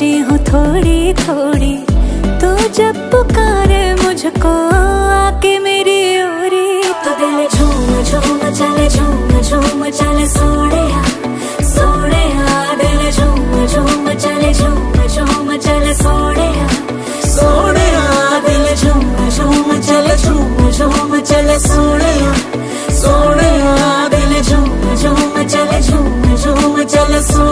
सोची हूँ थोड़ी थोड़ी, तो जब पुकारे मुझको आके मेरी ओरी, तो दिल झूम झूम चले, झूम झूम चले सोड़िया सोड़िया, दिल झूम झूम चले, झूम झूम चले सोड़िया सोड़िया, दिल झूम झूम चले, झूम झूम चले सोड़िया सोड़िया, दिल झूम झूम चले, झूम झूम चले सोड़िया।